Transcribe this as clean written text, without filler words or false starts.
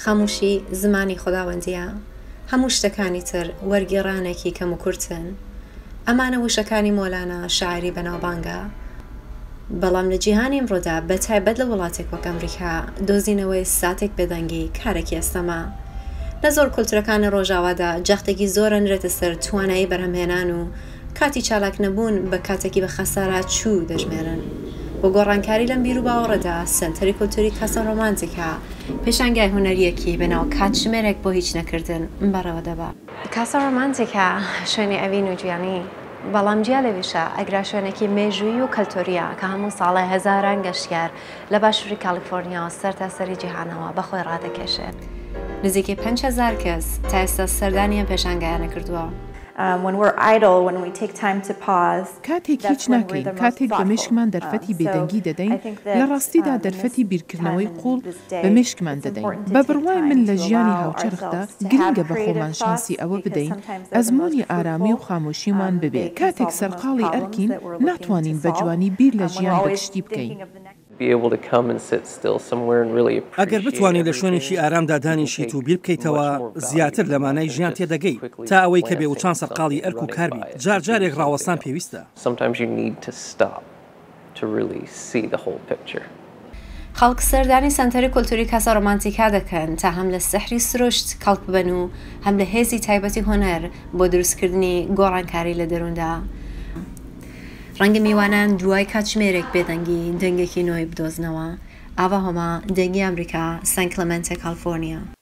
خاموشی زمانی خوداوەندیە، هەموو شتەکانی تر وەرگێڕانێکی کەم و کورتن. ئەمانە وشەکانی مۆلانە شاعری بەناوبانگە. بەڵام لە جیهانی ئەمڕۆدا بەتایبەت لە وڵاتێک وەک ئەمریکا دۆزینەوەی ساتێک بێدەنگی کارێکی ئێستەمە. لە زۆر کولتورەکانی ڕۆژاوادا جەختێکی زۆرە نرێتە سەر توانایی بەرهەمهێنان و کاتی چالاک نەبوون بە کاتێکی بە خەسارە چوو دەژمێرن. بۆ گۆڕانکاری لەم بیر و باوەڕەدا سنتەری کولتوری کاسا ڕۆمانتیکا پێشانگای هونەریەکی بەناو کاتژمێرێک بۆ هیچ نەکردن بەڕەوە دەبا. کاسا ڕۆمانتیکا شوێنی ئەڤین و گویانی، بەڵام جیا لەویشە ئەگرا شوێنێکی مێژووی و کەلتۆریە کە هەموو ساڵە هەزاران گەشتیار لە باشووری کالیفۆرنیا و سەرتاسەری جیهانەوە بەخۆی ڕادەکێشێت. نزیکەی 5,000 کەس تا ئێستا سەردانیان پێشانگایانە کردووە. کاتێک هیچ ناکەین، کاتێک بە مێشکمان دەرفەتی بێدەنگی دەدەین، لە ڕاستیدا دەرفەتی بیرکردنەوەی قوڵ بە مێشکمان دەدەین. بە بڕوای من لە ژیانی هاوچەرخدا گرنگە بە خۆمان شانسی ئەوە بدەین ئەزمموی ئارامی و خامۆشیمان ببێت. کاتێک سەرقاڵی ئەرکین ناتوانین بە جوانی بیر لە ژیان بەگشتی بکەین. ئەگەر بتوانێت لە شوێنێکی ئارامدا دانیشیت و بیر بکەیتەوە، زیاتر لەمانای ژیان تێدەگەیت تا ئەوەی کە بێوچان سەرقاڵی ئەرک و کاربی جارجارێک ڕاوەستان پێویستە. خەڵک سەردانی سنتەری کولتوری کاسا ڕۆمانتیکا دەکەن تا هەم لە سەحری سرۆشت کەڵک ببەن و هەم لە هێزی تایبەتی هۆنەر بۆ دروستکردنی گۆڕانکاری لە دەرووندا. ڕەنگە میوانان دوای کاتژمێرێک بێدەنگی دەنگێکی نۆی بدۆزنەوە. ئاوا هۆما دەنگی ئەمریکا سان کلمنتە کالیفۆرنیا.